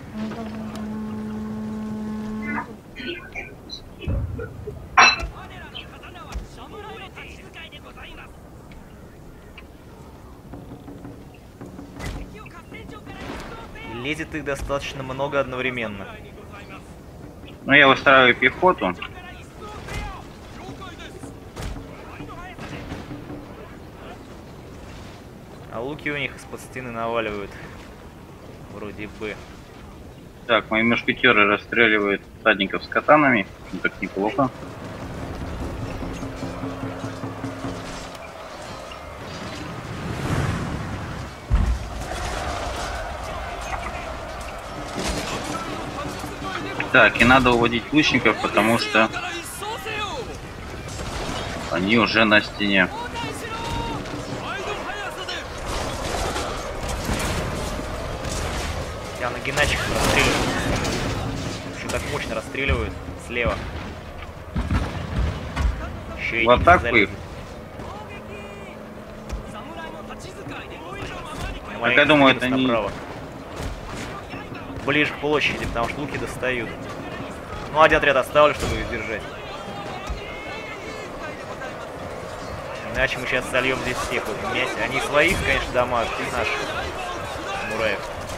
И лезет их достаточно много одновременно. Ну, я выстраиваю пехоту. А луки у них из-под стены наваливают. Вроде бы. Так, мои мушкетеры расстреливают всадников с катанами. Ну, так неплохо. Так, и надо уводить лучников, потому что они уже на стене. Я на геначиках расстреливаю. Еще так мощно расстреливают слева. Еще и В атаку их. Так я думаю, это не... Ближе к площади, потому что луки достают. Ну, один отряд оставлю, чтобы их держать. Иначе мы сейчас сольем здесь всех вот вместе. Они своих, конечно, дамажат, и наших самураев.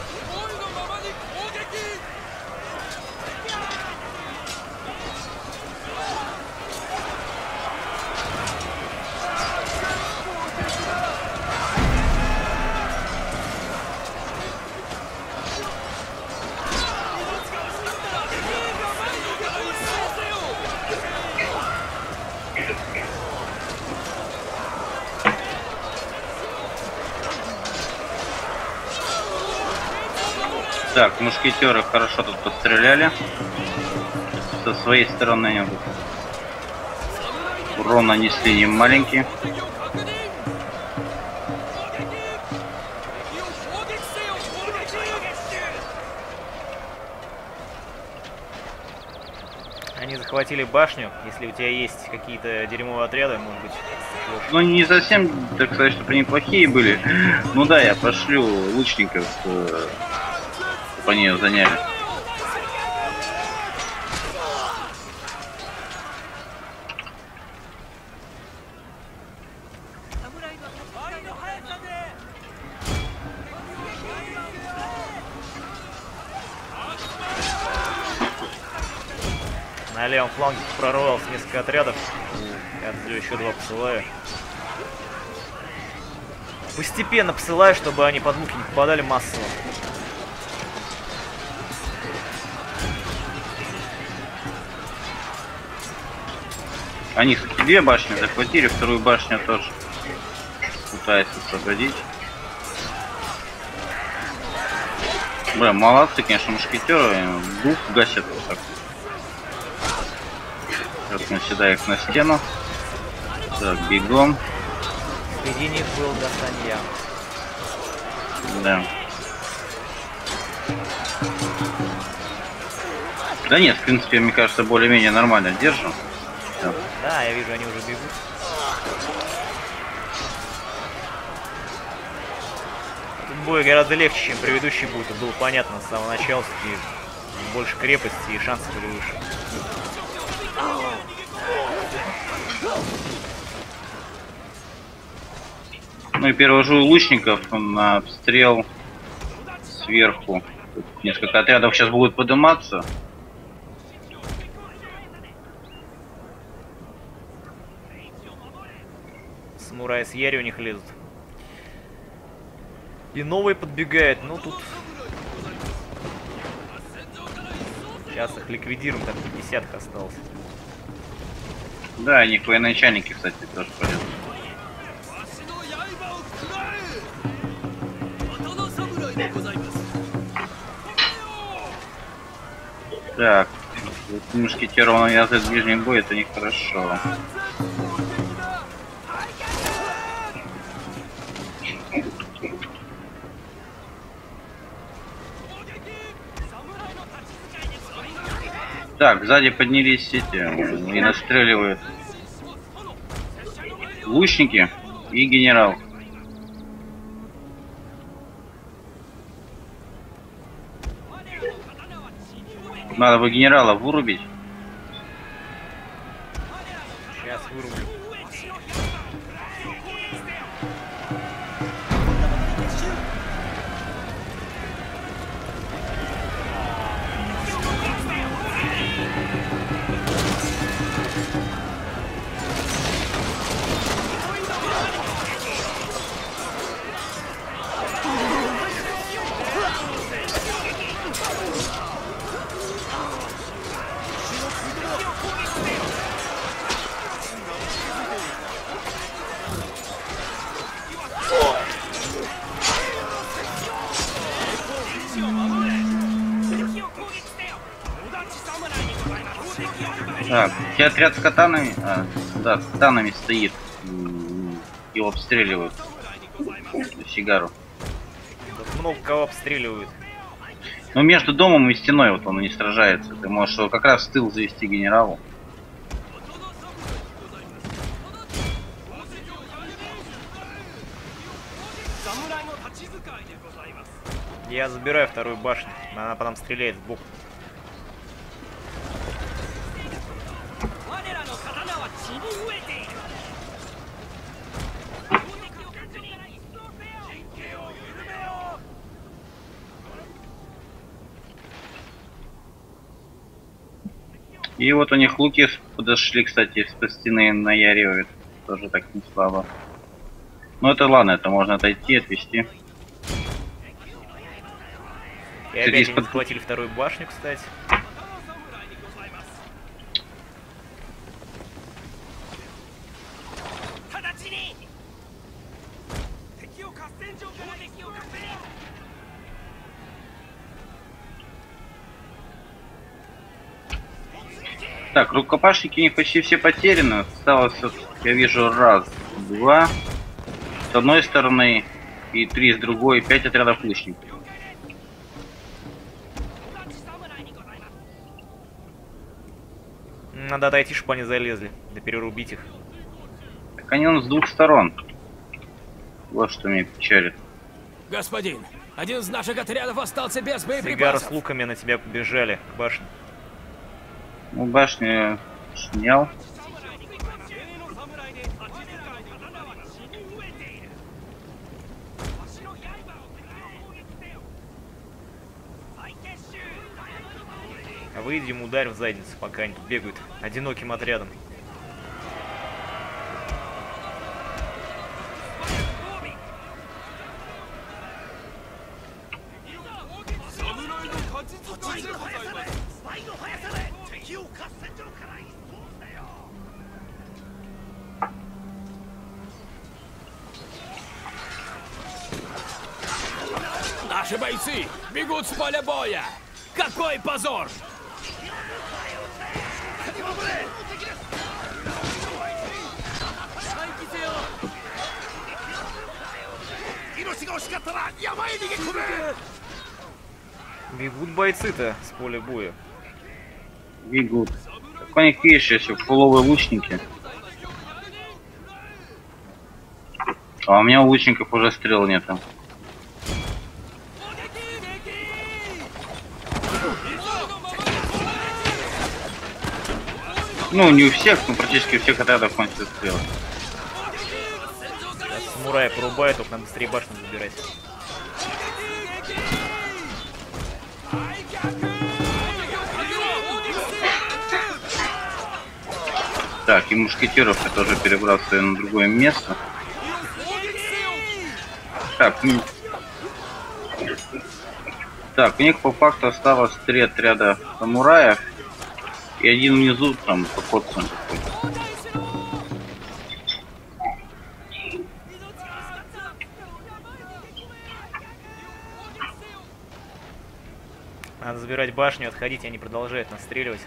Так, мушкетеры хорошо тут постреляли. Со своей стороны они урон нанесли не маленький. Они захватили башню. Если у тебя есть какие-то дерьмовые отряды, может быть... Ну, не совсем, так сказать, чтобы они плохие были. Ну да, я пошлю лучников, э, чтобы они ее заняли. На левом фланге прорвалось несколько отрядов. Я отделю еще два, посылаю. Постепенно посылаю, чтобы они под луки не попадали массово. Они две башни захватили, вторую башню тоже пытаются освободить. Бля, молодцы, конечно, мушкетеры, дух гасят вот так. Вот наседаю их на стену. Так, бегом. Среди них был Д'Артаньян. Да. Да нет, в принципе, мне кажется, более-менее нормально держим. Да. Да, я вижу, они уже бегут. Тут бой гораздо легче, чем предыдущий бой. Тут было понятно с самого начала, что больше крепости и шансы были выше. Ну и перевожу лучников на обстрел сверху. Тут несколько отрядов сейчас будут подниматься. Самураи с Яри у них лезут. И новый подбегает. Ну тут... Сейчас их ликвидируем, там пятьдесят их осталось. Да, они военачальники, кстати, тоже полезут. Так, мушкетеров навязывает в ближнем бою, это нехорошо. Так, сзади поднялись эти и настреливают лучники и генерал. Надо бы генерала вырубить. Сейчас вырублю. Так, у тебя отряд с катанами, а, да, с катанами стоит. Его обстреливают. Сигару. Тут много кого обстреливают. Ну, между домом и стеной вот он не сражается. Ты можешь его как раз в тыл завести генералу. Я забираю вторую башню. Она по нам стреляет в бок. И вот у них луки подошли, кстати, с стены наяривают. Тоже так не слабо. Ну это ладно, это можно отойти, отвести. И опять они захватили вторую башню, кстати. Так, рукопашники у них почти все потеряны. Осталось, я вижу, раз, два с одной стороны и три с другой, пять отрядов лучников. Надо отойти, чтобы они залезли, да перерубить их. Так они он с двух сторон. Вот что меня печалит. Господин, один из наших отрядов остался без Сигары боеприпасов. с луками на тебя побежали к башне. Ну, башню снял. А выйди ему ударь в задницу, пока они тут бегают одиноким отрядом. Наши бойцы бегут с поля боя. Какой позор! Бегут бойцы-то с поля боя. Бегут. Так у них, видишь, еще фуловые лучники. А у меня у лучников уже стрел нету. Ну, не у всех, но практически у всех отрядов кончились стрелы. Сейчас самурая порубает, только надо быстрее башню забирать. Так, и мушкетеров я тоже перебрался на другое место. Так, ну... так, у них по факту осталось три отряда самураев и один внизу там походцем. Надо забирать башню, отходить, они продолжают настреливать.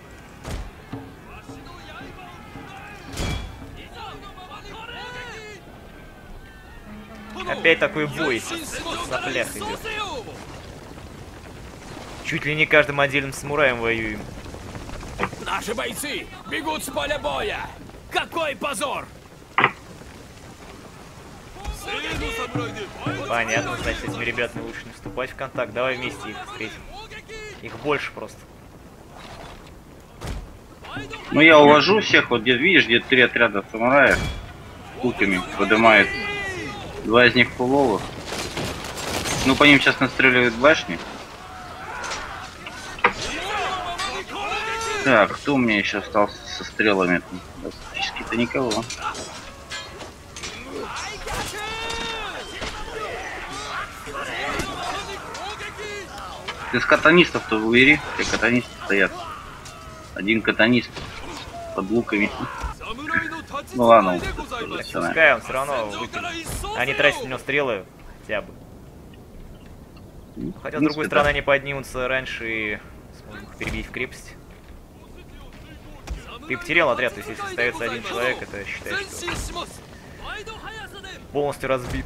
Опять такой бой. Соплях идет. Чуть ли не каждым отдельным самураем воюем. Наши бойцы бегут с поля боя. Какой позор! Понятно, значит, с этими ребятами лучше не вступать в контакт. Давай вместе их встретим. Их больше просто. Ну я увожу всех, вот где видишь, где три отряда самураев луками поднимают. Два из них фуловых. Ну по ним сейчас настреливают башни. Так, кто у меня еще остался со стрелами? Практически-то никого. Ты с катанистов-то убери, все катанисты стоят. Один катанист под луками. Ну ладно, Пускай он все равно выпилит. Они тратят на него стрелы хотя бы. Хотя, с другой стороны, они поднимутся раньше и смогут их перебить в крепости. Ты потерял отряд, то есть если остается один человек, это считай, что полностью разбит.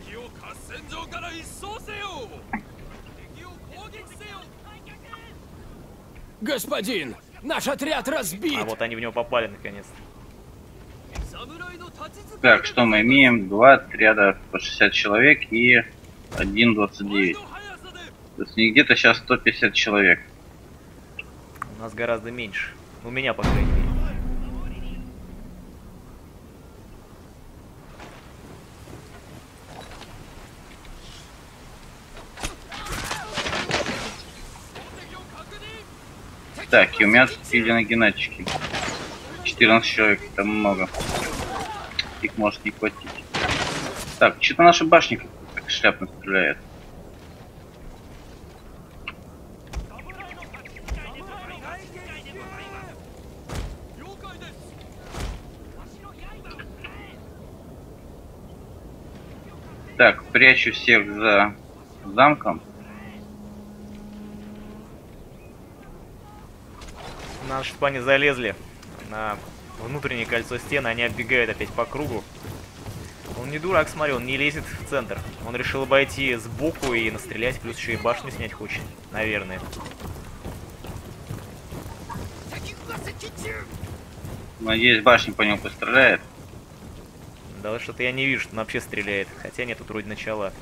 Господин, наш отряд разбит! А вот они в него попали наконец-то. Так, что мы имеем? Два отряда по шестьдесят человек и один двадцать девять. То есть не где-то сейчас сто пятьдесят человек. У нас гораздо меньше. У меня, по крайней мере. Так, и у меня тут на генетчики. четырнадцать человек, это много. Их может не хватить. Так, что-то наши башни как шляпно стреляет. Так, прячу всех за замком. Наши чтобы они залезли на внутреннее кольцо стены, они оббегают опять по кругу. Он не дурак, смотри, он не лезет в центр. Он решил обойти сбоку и настрелять, плюс еще и башню снять хочет, наверное. Надеюсь, башня по нему постреляет. Да вот что-то я не вижу, что он вообще стреляет. Хотя нет, тут вроде начала.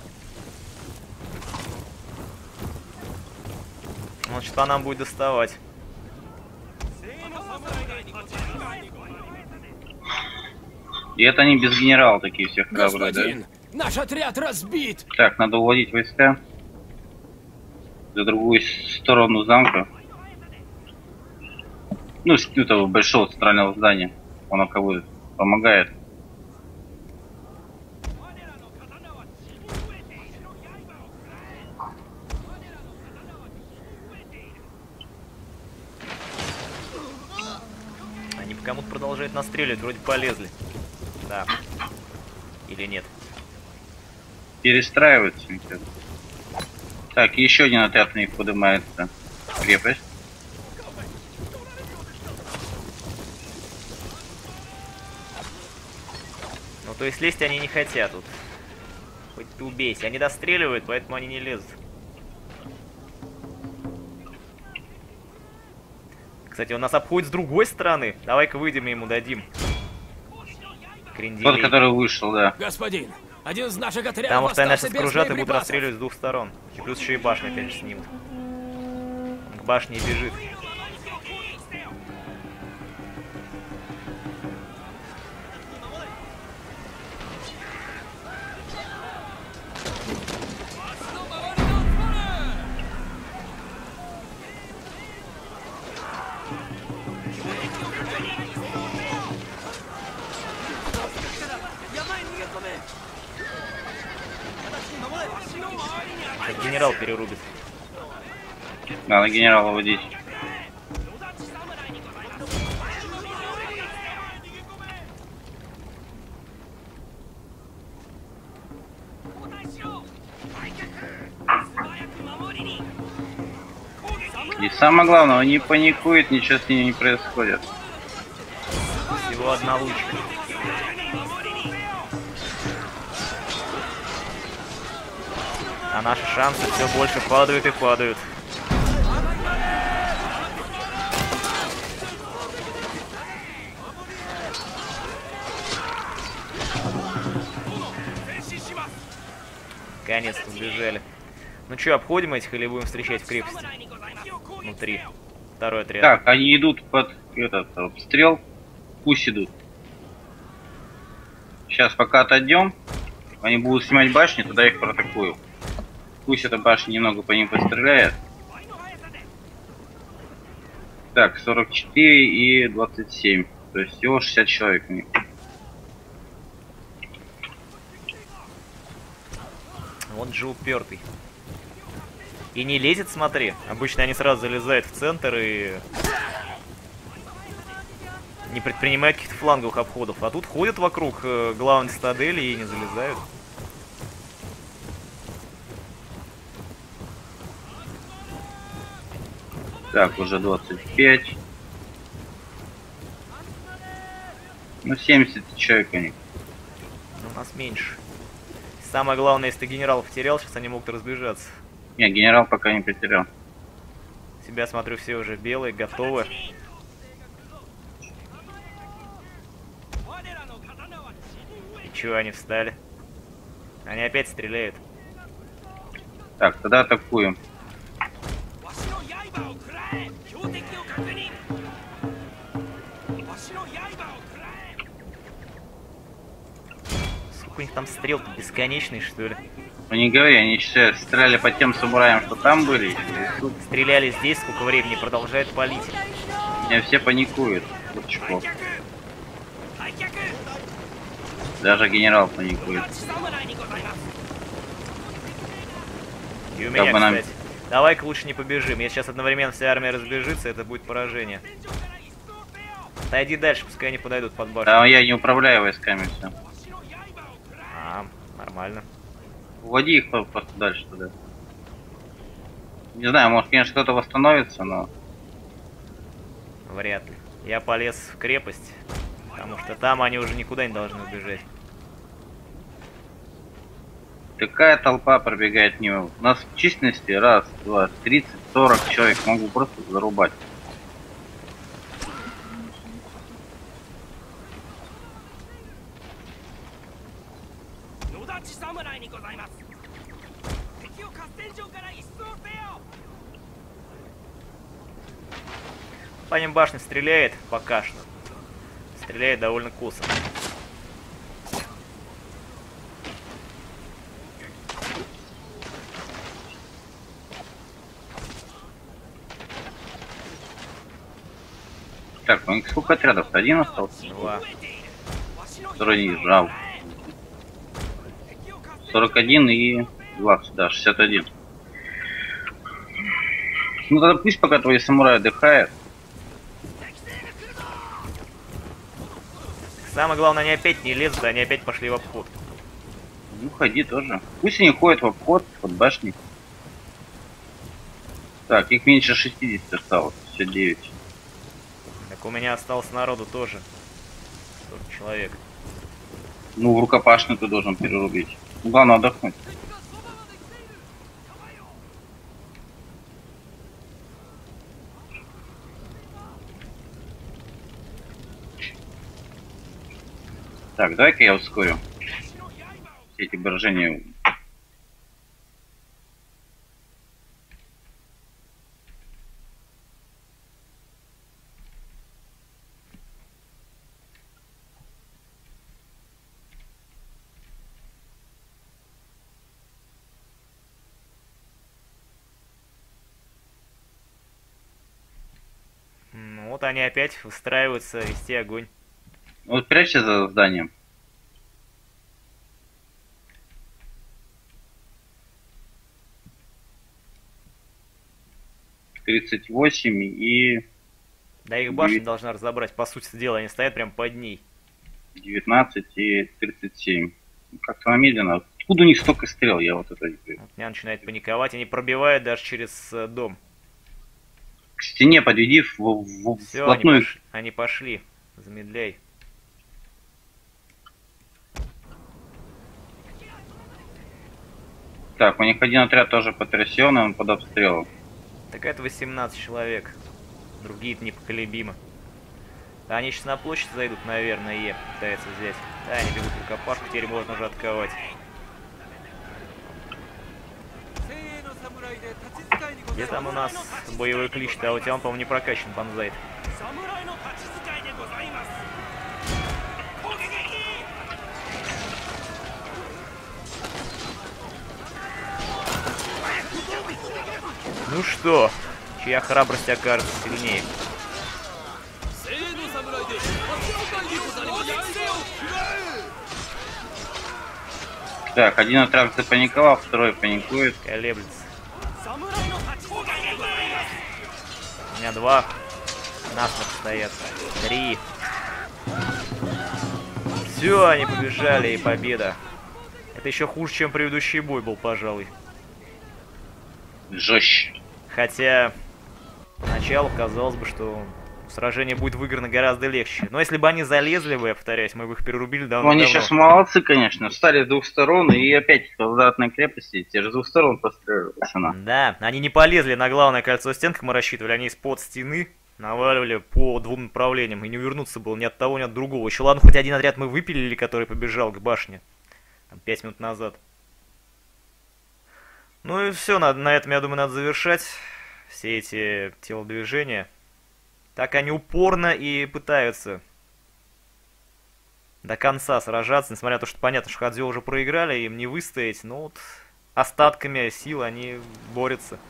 Вот что нам будет доставать. И это они без генерала такие все храбрые, да? Господин, наш отряд разбит! Так, надо уводить войска за другую сторону замка. Ну, с этого большого центрального здания. Он кого помогает. Они по кому-то продолжают настреливать, вроде полезли. Да. Или нет? Перестраиваются. Так, еще один отряд на них поднимается. Крепость. Ну, то есть лезть они не хотят тут. Хоть ты убейся. Они достреливают, поэтому они не лезут. Кстати, он нас обходит с другой стороны. Давай-ка выйдем и ему дадим. Кренделей. Тот, который вышел, да. Господин, один из наших отрядов Потому что они нас остался без окружат и будут боеприпасов. расстреливать с двух сторон. И плюс еще и башню опять же снимут. Он к башне и бежит. Сейчас генерал перерубит. Надо генерала водить. И самое главное, он не паникует, ничего с ним не происходит. Всего одна лучка. А наши шансы все больше падают и падают. Наконец-то сбежали. Ну что, обходим этих или будем встречать в крепости? Внутри. Второй отряд. Так, они идут под этот обстрел. Пусть идут. Сейчас пока отойдем, они будут снимать башни, тогда их проатакую. Пусть эта башня немного по ним постреляет. Так, сорок четыре и двадцать семь. То есть всего шестьдесят человек у них. Вот же упертый. И не лезет, смотри. Обычно они сразу залезают в центр и не предпринимают каких-то фланговых обходов. А тут ходят вокруг э, главной цитадели и не залезают. Так, уже двадцать пять. Ну, семьдесят человек у них. Но у нас меньше. Самое главное, если ты генерал потерял, сейчас они могут разбежаться. Не, генерал пока не потерял. Себя смотрю, все уже белые, готовы. И чего они встали? Они опять стреляют. Так, тогда атакуем. Сколько у них там стрел бесконечный, что ли? Ну не говори, они сейчас стреляли по тем самураям, что там были. И тут Стреляли здесь, сколько времени, продолжают палить. меня все паникуют. Курчаков. Даже генерал паникует. И у меня, Как бы нам- кстати. Давай-ка лучше не побежим. Если сейчас одновременно вся армия разбежится, это будет поражение. Отойди дальше, пускай они подойдут под башню. Да, я не управляю войсками все. А, нормально. Уводи их по- просто дальше туда. Не знаю, может, конечно, кто-то восстановится, но... Вряд ли. Я полез в крепость, потому что там они уже никуда не должны убежать. Такая толпа пробегает мимо. У нас в численности раз, два, тридцать, сорок человек. Могу просто зарубать. По ним башня стреляет пока что. Стреляет довольно косо. Так, у них сколько отрядов? Один остался? Два. Второй не жал. сорок один и двадцать, да, шестьдесят один. Ну тогда пусть пока твои самураи отдыхают. Самое главное, они опять не лезут, они опять пошли в обход. Ну ходи тоже. Пусть они ходят в обход под башней. Так, их меньше шестидесяти осталось, пятьдесят девять. Так у меня осталось народу тоже. сорок человек. Ну, в рукопашную ты должен перерубить. Ну, главное отдохнуть. Так, давай-ка я ускорю все эти брожения. Ну, вот они опять выстраиваются вести огонь. Вот прячься за зданием. тридцать восемь и Да их башня Девять. должна разобрать. По сути дела, они стоят прям под ней. девятнадцать и тридцать семь. Как-то медленно. Откуда у них столько стрел? Я вот это не понимаю. Вот меня начинает паниковать. Они пробивают даже через э, дом. К стене подведи в, в, Все, они, вплотную. пош... они пошли. Замедляй. Так, у них один отряд тоже потрясенный, он под обстрелом. Так это восемнадцать человек. Другие-то непоколебимы. Да, они сейчас на площадь зайдут, наверное, и пытаются взять. Да, они бегут в рукопашку, теперь можно уже отковать. Где там у нас боевой клич-то? А у тебя он, по-моему, не прокачан, банзайт. Ну что, чья храбрость окажется сильнее? Так, один отряд запаниковал, второй паникует. Колеблется. У меня два. Насмерть стоят. Три. Все, они побежали, и победа. Это еще хуже, чем предыдущий бой был, пожалуй. Жестче. Хотя, поначалу казалось бы, что Сражение будет выиграно гораздо легче. Но если бы они залезли бы, я повторяюсь, мы бы их перерубили Ну, давно. они сейчас молодцы, конечно. Встали с двух сторон, и опять квадратные крепости. Те же с двух сторон построилась она. Да, они не полезли на главное кольцо стен, как мы рассчитывали. Они из-под стены наваливали по двум направлениям. И не увернуться было ни от того, ни от другого. Еще ладно, хоть один отряд мы выпилили, который побежал к башне. Там, пять минут назад. Ну и все, на, на этом, я думаю, надо завершать все эти телодвижения. Так они упорно и пытаются до конца сражаться, несмотря на то, что понятно, что Хадзё уже проиграли, им не выстоять, но вот остатками сил они борются.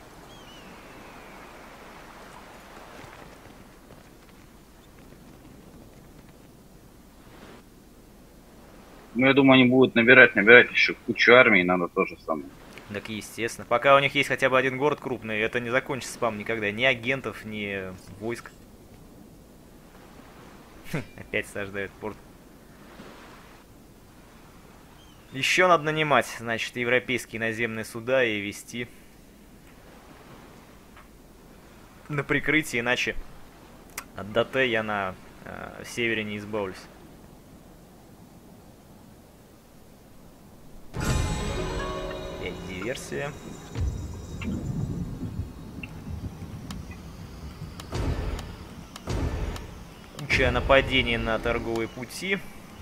Ну, я думаю, они будут набирать, набирать еще кучу армий, надо то же самое. Так естественно. Пока у них есть хотя бы один город крупный, это не закончится спам никогда. Ни агентов, ни войск. Опять саждают порт. Еще надо нанимать, значит, европейские наземные суда и вести на прикрытие, иначе от ДТ я на э, севере не избавлюсь. Опять диверсия. Куча нападений на торговые пути.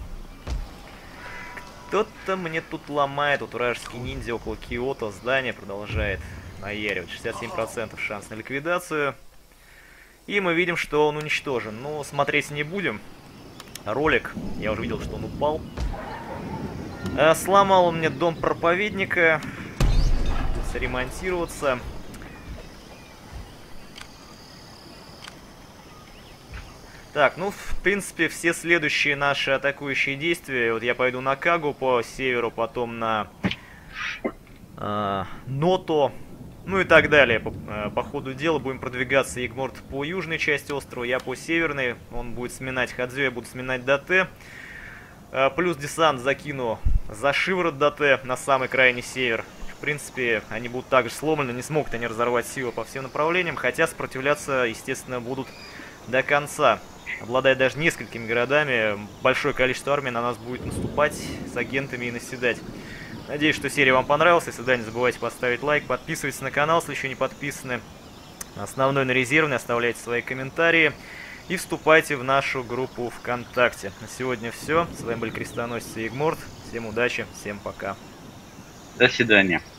Кто-то мне тут ломает. Вот вражеский ниндзя около Киото здание продолжает наяривать. шестьдесят семь процентов шанс на ликвидацию. И мы видим, что он уничтожен. Но смотреть не будем. Ролик. Я уже видел, что он упал. А, сломал он мне дом проповедника. Придется ремонтироваться. Так, ну, в принципе, все следующие наши атакующие действия. Вот я пойду на Кагу по северу, потом на э, Ното, ну и так далее. По, э, по ходу дела будем продвигаться Ягморт по южной части острова, я по северной. Он будет сминать Хадзё, я буду сминать ДТ. Э, плюс десант закину за шиворот ДТ на самый крайний север. В принципе, они будут также сломлены, не смогут они разорвать силы по всем направлениям, хотя сопротивляться, естественно, будут до конца. Обладая даже несколькими городами, большое количество армий на нас будет наступать с агентами и наседать. Надеюсь, что серия вам понравилась. Если да, не забывайте поставить лайк, подписывайтесь на канал, если еще не подписаны. Основной на резервный, оставляйте свои комментарии и вступайте в нашу группу ВКонтакте. На сегодня все. С вами были Крестоносец и Ягморт. Всем удачи, всем пока. До свидания.